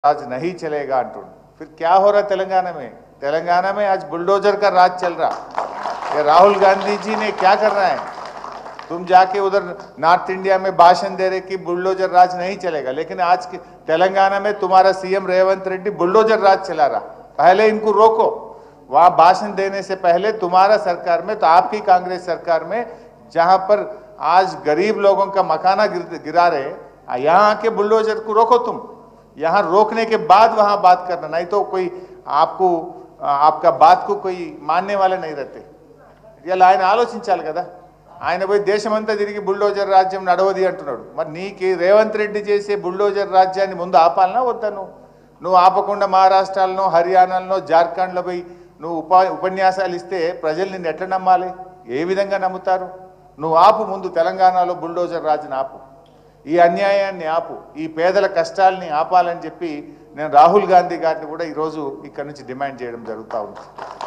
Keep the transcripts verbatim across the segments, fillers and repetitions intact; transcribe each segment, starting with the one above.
राज नहीं चलेगा अंटूं। फिर क्या हो रहा तेलंगाना में? तेलंगाना में आज बुलडोजर का राज चल रहा। ये राहुल गांधी जी ने क्या कर रहा है? तुम जाके उधर नॉर्थ इंडिया में भाषण दे रहे कि बुलडोजर राज नहीं चलेगा, लेकिन आज के तेलंगाना में तुम्हारा सीएम रेवंत रेड्डी बुलडोजर राज चला रहा। पहले इनको रोको। वहां भाषण देने से पहले तुम्हारा सरकार में, तो आपकी कांग्रेस सरकार में, जहां पर आज गरीब लोगों का मकाना गिरा रहे, यहाँ आके बुलडोजर को रोको। तुम यहाँ रोकने के बाद वहां बात करना, नहीं तो कोई आपको आपका बात को कोई मानने वाले नहीं रहते। ఇలా ఆయన ఆలోచించాలి కదా। ఆయన పోయి దేశమంతా తిరిగి బుల్డోజర్ రాజ్యం నడవది అంటున్నాడు। మరి నీకు రేవంత్ రెడ్డి చేసే బుల్డోజర్ రాజ్యాన్ని ముందు ఆపాలనా వద్దా? నువ్వు నువ్వు ఆపకుండా మహారాష్ట్రలో, హర్యానాలో, జార్ఖండ్లో పోయి నువ్వు ఉప ఉపన్యాసాలు ఇస్తే ప్రజలు నిన్ను ఎట్లా నమ్మాలి? ఏ విధంగా నమ్ముతారు? నువ్వు ఆపు ముందు, తెలంగాణలో బుల్డోజర్ రాజ్ని ఆపు, ఈ అన్యాయాన్ని ఆపు, ఈ పేదల కష్టాలని ఆపాలని చెప్పి నేను రాహుల్ గాంధీ గారిని కూడా ఈరోజు ఇక్కడ నుంచి డిమాండ్ చేయడం జరుగుతూ ఉంది।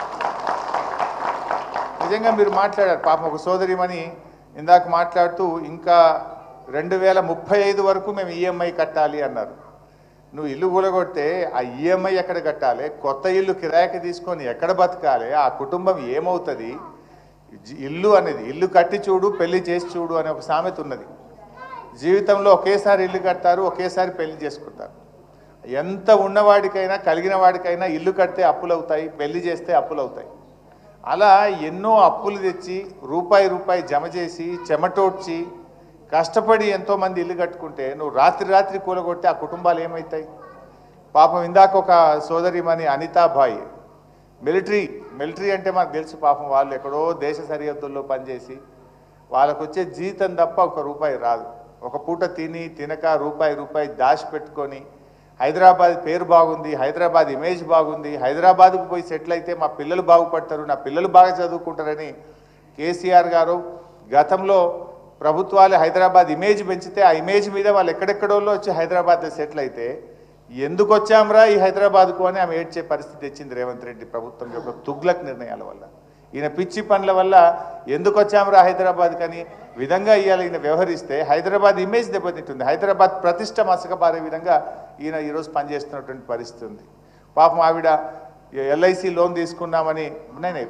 నిజంగా మీరు మాట్లాడారు, పాపం ఒక సోదరిమణి ఇందాక మాట్లాడుతూ ఇంకా రెండు వేల ముప్పై ఐదు వరకు మేము ఈఎంఐ కట్టాలి అన్నారు। నువ్వు ఇల్లు కూలగొడితే ఆ ఈఎంఐ ఎక్కడ కట్టాలి? కొత్త ఇల్లు కిరాయికి తీసుకొని ఎక్కడ బతకాలి? ఆ కుటుంబం ఏమవుతుంది? ఇల్లు అనేది, ఇల్లు కట్టి చూడు, పెళ్లి చేసి చూడు అనే ఒక సామెత ఉన్నది। జీవితంలో ఒకేసారి ఇల్లు కడతారు, ఒకేసారి పెళ్లి చేసుకుంటారు। ఎంత ఉన్నవాడికైనా, కలిగిన వాడికైనా ఇల్లు కడితే అప్పులు అవుతాయి, పెళ్లి చేస్తే అప్పులు అవుతాయి। అలా ఎన్నో అప్పులు తెచ్చి రూపాయి రూపాయి జమ చేసి చెమటోడ్చి కష్టపడి ఎంతోమంది ఇల్లు కట్టుకుంటే నువ్వు రాత్రి రాత్రి కూలగొడితే ఆ కుటుంబాలు ఏమవుతాయి? పాపం ఇందాక ఒక సోదరిమణి అనితాబాయి, మిలిటరీ మిలిటరీ అంటే మనకు తెలుసు, పాపం వాళ్ళు ఎక్కడో దేశ సరిహద్దుల్లో పనిచేసి వాళ్ళకు వచ్చే జీతం తప్ప ఒక రూపాయి రాదు। ఒక పూట తిని తినక రూపాయి రూపాయి దాచి పెట్టుకొని హైదరాబాద్ పేరు బాగుంది, హైదరాబాద్ ఇమేజ్ బాగుంది, హైదరాబాద్కు పోయి సెటిల్ అయితే మా పిల్లలు బాగుపడతారు, నా పిల్లలు బాగా చదువుకుంటారని కేసీఆర్ గారు గతంలో ప్రభుత్వాలు హైదరాబాద్ ఇమేజ్ పెంచితే ఆ ఇమేజ్ మీద వాళ్ళు ఎక్కడెక్కడోళ్ళు వచ్చి హైదరాబాద్లో సెటిల్ అయితే ఎందుకు వచ్చాంరా ఈ హైదరాబాద్కు అని ఆమె ఏడ్చే పరిస్థితి తెచ్చింది రేవంత్ రెడ్డి ప్రభుత్వం యొక్క తుగ్లక్ నిర్ణయాల వల్ల, ఈయన పిచ్చి పనుల వల్ల ఎందుకు వచ్చాంరా హైదరాబాద్ కని విధంగా ఇవాళ ఈయన వ్యవహరిస్తే హైదరాబాద్ ఇమేజ్ దెబ్బతింటుంది, హైదరాబాద్ ప్రతిష్ట మసకబారే విధంగా ఈయన ఈరోజు పనిచేస్తున్నటువంటి పరిస్థితి ఉంది। పాపం ఆవిడ ఎల్ఐసి లోన్ తీసుకున్నామని నేనే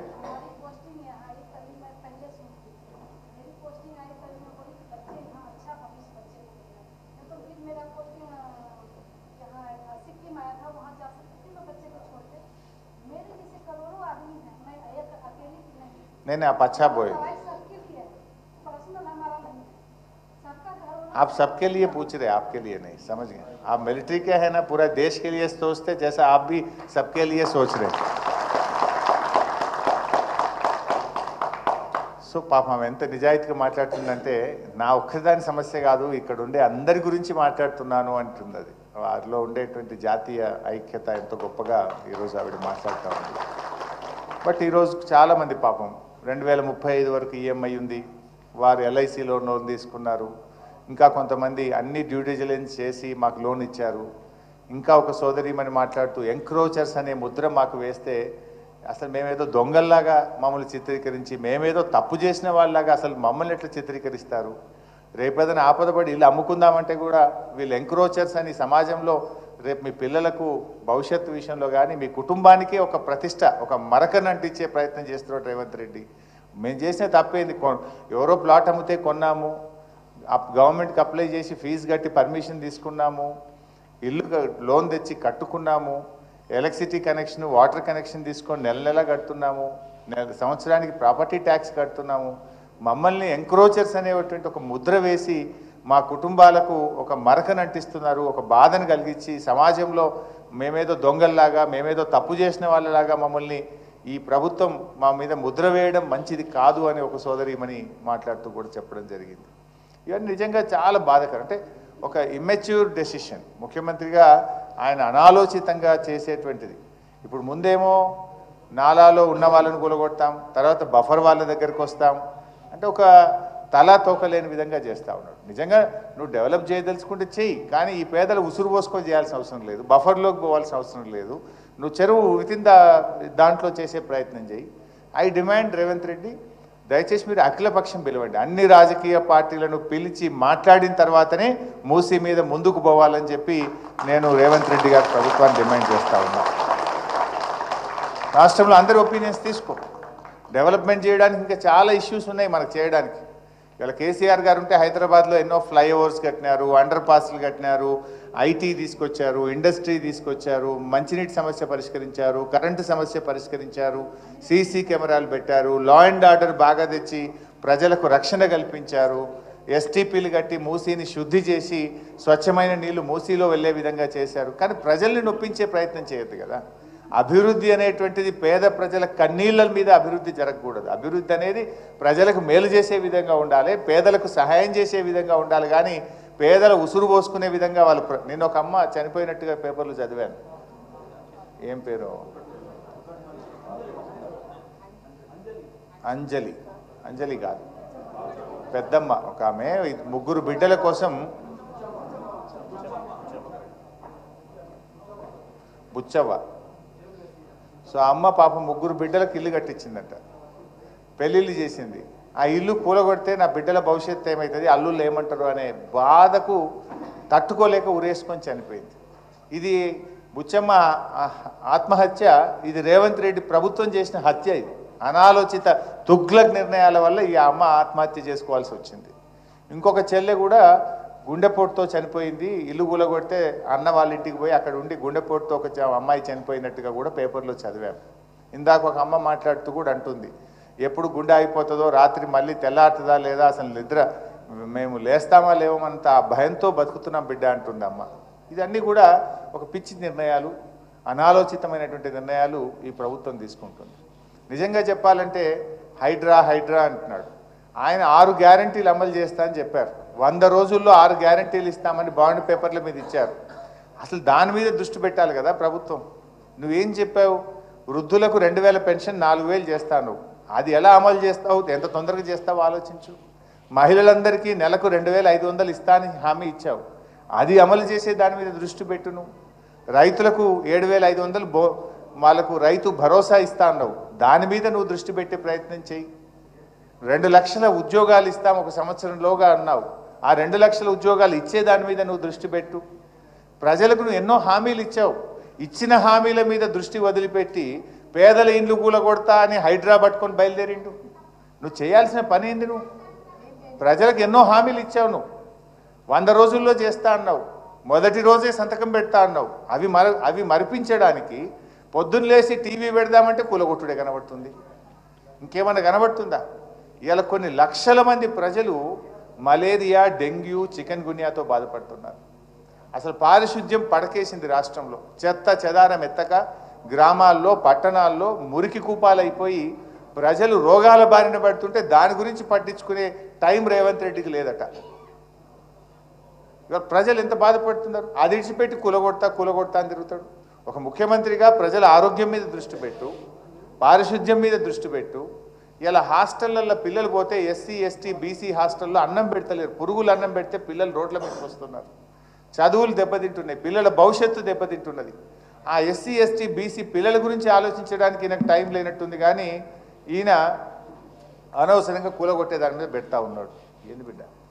नहीं नहीं आप अच्छा बोले, आप सबके लिए पूछ रहे, आपके लिए नहीं, समझ गए? आप मिलिट्री के हैं ना, पूरा देश के लिए सोचते जैसा आप भी सबके लिए सोच रहे। సో పాపం ఆమె ఎంత నిజాయితీగా మాట్లాడుతుందంటే నా ఒక్కదాని సమస్య కాదు, ఇక్కడ ఉండే అందరి గురించి మాట్లాడుతున్నాను అంటుంది। అది వారిలో ఉండేటువంటి జాతీయ ఐక్యత ఎంతో గొప్పగా ఈరోజు ఆవిడ మాట్లాడుతూ ఉంది। బట్ ఈరోజు చాలామంది పాపం రెండు వేల ముప్పై ఐదు వరకు ఈఎంఐ ఉంది, వారు ఎల్ఐసిలో లోన్ తీసుకున్నారు, ఇంకా కొంతమంది అన్ని డ్యూ డిలిజెన్స్ చేసి మాకు లోన్ ఇచ్చారు। ఇంకా ఒక సోదరిమని మాట్లాడుతూ ఎంక్రోచర్స్ అనే ముద్ర మాకు వేస్తే అసలు మేమేదో దొంగల్లాగా మమ్మల్ని చిత్రీకరించి, మేమేదో తప్పు చేసిన వాళ్ళలాగా అసలు మమ్మల్ని ఎట్లా చిత్రీకరిస్తారు? రేపేదైనా ఆపదపడి ఇల్లు అమ్ముకుందామంటే కూడా వీళ్ళు ఎంక్రోచర్స్ అని సమాజంలో రేపు మీ పిల్లలకు భవిష్యత్తు విషయంలో కానీ మీ కుటుంబానికి ఒక ప్రతిష్ట, ఒక మరకను అంటించే ప్రయత్నం చేస్తున్నాడు రేవంత్ రెడ్డి। మేము చేసిన తప్పేంది? ఎవరో ప్లాట్ అమ్మితే కొన్నాము, గవర్నమెంట్కి అప్లై చేసి ఫీజు కట్టి పర్మిషన్ తీసుకున్నాము, ఇల్లు లోన్ తెచ్చి కట్టుకున్నాము, ఎలక్ట్రిసిటీ కనెక్షన్, వాటర్ కనెక్షన్ తీసుకొని నెల నెల కడుతున్నాము, నెల సంవత్సరానికి ప్రాపర్టీ ట్యాక్స్ కడుతున్నాము। మమ్మల్ని ఎంక్రోచర్స్ అనేటువంటి ఒక ముద్ర వేసి మా కుటుంబాలకు ఒక మరకను అంటిస్తున్నారు, ఒక బాధను కలిగించి సమాజంలో మేమేదో దొంగల్లాగా, మేమేదో తప్పు చేసిన వాళ్ళలాగా మమ్మల్ని ఈ ప్రభుత్వం మా మీద ముద్ర వేయడం మంచిది కాదు అని ఒక సోదరిమని మాట్లాడుతూ కూడా చెప్పడం జరిగింది। ఇవన్నీ నిజంగా చాలా బాధాకరం। అంటే ఒక ఇమ్మెచ్యూర్ డెసిషన్, ముఖ్యమంత్రిగా ఆయన అనాలోచితంగా చేసేటువంటిది। ఇప్పుడు ముందేమో నాలాలో ఉన్న వాళ్ళని కూలగొడతాం, తర్వాత బఫర్ వాళ్ళ దగ్గరికి వస్తాం అంటే ఒక తలా తోకలేని విధంగా చేస్తూ ఉన్నాడు। నిజంగా నువ్వు డెవలప్ చేయదలుచుకుంటే చెయ్యి, కానీ ఈ పేదలు ఉసురు పోసుకొని చేయాల్సిన అవసరం లేదు, బఫర్లోకి పోవాల్సిన అవసరం లేదు, నువ్వు చెరువు వితిన్ దా దాంట్లో చేసే ప్రయత్నం చేయి। ఐ డిమాండ్ రేవంత్ రెడ్డి దయచేసి మీరు అఖిలపక్షం పిలవండి. అన్ని రాజకీయ పార్టీలను పిలిచి మాట్లాడిన తర్వాతనే మూసీ మీద ముందుకు పోవాలని చెప్పి నేను రేవంత్ రెడ్డి గారి ప్రభుత్వాన్ని డిమాండ్ చేస్తా ఉన్నా. రాష్ట్రంలో అందరి ఒపీనియన్స్ తీసుకో. డెవలప్మెంట్ చేయడానికి ఇంకా చాలా ఇష్యూస్ ఉన్నాయి మనకు చేయడానికి. ఇలా కేసీఆర్ గారు ఉంటే హైదరాబాద్లో ఎన్నో ఫ్లైఓవర్స్ కట్టినారు, అండర్ పాస్లు కట్టినారు, ఐటీ తీసుకొచ్చారు, ఇండస్ట్రీ తీసుకొచ్చారు, మంచినీటి సమస్య పరిష్కరించారు, కరెంటు సమస్య పరిష్కరించారు, సీసీ కెమెరాలు పెట్టారు, లా అండ్ ఆర్డర్ బాగా తెచ్చి ప్రజలకు రక్షణ కల్పించారు, ఎస్టీపీలు కట్టి మూసీని శుద్ధి చేసి స్వచ్ఛమైన నీళ్లు మూసీలో వెళ్ళే విధంగా చేశారు. కానీ ప్రజల్ని నొప్పించే ప్రయత్నం చేయొద్దు కదా. అభివృద్ధి అనేటువంటిది పేద ప్రజల కన్నీళ్ళ మీద అభివృద్ధి జరగకూడదు. అభివృద్ధి అనేది ప్రజలకు మేలు చేసే విధంగా ఉండాలి, పేదలకు సహాయం చేసే విధంగా ఉండాలి. కానీ పేదల ఉసురు పోసుకునే విధంగా వాళ్ళు. నేను ఒక అమ్మ చనిపోయినట్టుగా పేపర్లు చదివాను. ఏం పేరు? అంజలి. అంజలి కాదు, పెద్దమ్మ ఒక ఆమె. ముగ్గురు బిడ్డల కోసం బుచ్చవ్వ. సో అమ్మ పాపం ముగ్గురు బిడ్డలకు ఇల్లు కట్టించిందట, పెళ్ళిళ్ళు చేసింది. ఆ ఇల్లు కూలగొడితే నా బిడ్డల భవిష్యత్తు ఏమవుతుంది, అల్లుళ్ళు ఏమంటారు అనే బాధకు తట్టుకోలేక ఉరేసుకొని చనిపోయింది. ఇది బుచ్చమ్మ ఆత్మహత్య. ఇది రేవంత్ రెడ్డి ప్రభుత్వం చేసిన హత్య. ఇది అనాలోచిత తుగ్లక్ నిర్ణయాల వల్ల ఈ అమ్మ ఆత్మహత్య చేసుకోవాల్సి వచ్చింది. ఇంకొక చెల్లె కూడా గుండెపోటుతో చనిపోయింది. ఇల్లు కూలగొడితే అన్న వాళ్ళ ఇంటికి పోయి అక్కడ ఉండి గుండెపోటుతో ఒక అమ్మాయి చనిపోయినట్టుగా కూడా పేపర్లో చదివాం. ఇందాక ఒక అమ్మ మాట్లాడుతూ కూడా అంటుంది, ఎప్పుడు గుండె అయిపోతుందో, రాత్రి మళ్ళీ తెల్లారుతుందా లేదా, అసలు నిద్ర మేము లేస్తామా లేవమంత భయంతో బతుకుతున్నాం బిడ్డ అంటుంది అమ్మ. ఇదన్నీ కూడా ఒక పిచ్చి నిర్ణయాలు, అనాలోచితమైనటువంటి నిర్ణయాలు ఈ ప్రభుత్వం తీసుకుంటుంది. నిజంగా చెప్పాలంటే హైడ్రా హైడ్రా అంటున్నాడు. ఆయన ఆరు గ్యారంటీలు అమలు చేస్తా అని చెప్పారు. వంద రోజుల్లో ఆరు గ్యారంటీలు ఇస్తామని బాండ్ పేపర్ల మీద ఇచ్చారు. అసలు దాని మీద దృష్టి పెట్టాలి కదా ప్రభుత్వం. నువ్వేం చెప్పావు? వృద్ధులకు రెండు వేల పెన్షన్ నాలుగు వేలు చేస్తాను. అది ఎలా అమలు చేస్తావు, ఎంత తొందరగా చేస్తావు ఆలోచించు. మహిళలందరికీ నెలకు రెండు వేల ఐదు వందలు ఇస్తానని హామీ ఇచ్చావు. అది అమలు చేసే దాని మీద దృష్టి పెట్టును. రైతులకు ఏడు వేల ఐదు వందలు బో వాళ్ళకు రైతు భరోసా ఇస్తా అన్నావు. దాని మీద నువ్వు దృష్టి పెట్టే ప్రయత్నం చేయి. రెండు లక్షల ఉద్యోగాలు ఇస్తాం ఒక సంవత్సరంలోగా అన్నావు. ఆ రెండు లక్షల ఉద్యోగాలు ఇచ్చే దాని మీద నువ్వు దృష్టి పెట్టు. ప్రజలకు నువ్వు ఎన్నో హామీలు ఇచ్చావు. ఇచ్చిన హామీల మీద దృష్టి వదిలిపెట్టి పేదల ఇండ్లు కూలగొడతా అని హైడ్రా పట్టుకొని బయలుదేరిండు. నువ్వు చేయాల్సిన పని ఏంది? నువ్వు ప్రజలకు ఎన్నో హామీలు ఇచ్చావు. నువ్వు వంద రోజుల్లో చేస్తా అన్నావు. మొదటి రోజే సంతకం పెడతా అన్నావు. అవి మర అవి మరిపించడానికి పొద్దున్న లేచి టీవీ పెడదామంటే కూలగొట్టుడే కనబడుతుంది. ఇంకేమన్నా కనబడుతుందా? ఇలా కొన్ని లక్షల మంది ప్రజలు మలేరియా, డెంగ్యూ, చికెన్ గున్యాతో బాధపడుతున్నారు. అసలు పారిశుద్ధ్యం పడకేసింది రాష్ట్రంలో. చెత్త చెదారం ఎత్తక గ్రామాల్లో, పట్టణాల్లో మురికి కూపాలైపోయి ప్రజలు రోగాల బారిన పడుతుంటే దాని గురించి పట్టించుకునే టైం రేవంత్ రెడ్డికి లేదట. ఇవాళ ప్రజలు ఎంత బాధపడుతున్నారు. అది ఇడిచిపెట్టి కూలగొడతా కూలగొడతా అని తిరుగుతాడు. ఒక ముఖ్యమంత్రిగా ప్రజల ఆరోగ్యం మీద దృష్టి పెట్టు, పారిశుద్ధ్యం మీద దృష్టి పెట్టు. ఇలా హాస్టళ్లలో పిల్లలు పోతే ఎస్సీ ఎస్టీ బీసీ హాస్టల్లో అన్నం పెడతలేరు. పురుగులు అన్నం పెడితే పిల్లలు రోడ్ల మీదకి వస్తున్నారు. చదువులు దెబ్బతింటున్నాయి, పిల్లల భవిష్యత్తు దెబ్బతింటున్నది. ఆ ఎస్సీ ఎస్టీ బీసీ పిల్లల గురించి ఆలోచించడానికి ఈయనకు టైం లేనట్టుంది. కానీ ఈయన అనవసరంగా కూలగొట్టే దాని మీద పెడతా ఉన్నాడు. ఏంది బిడ్డ?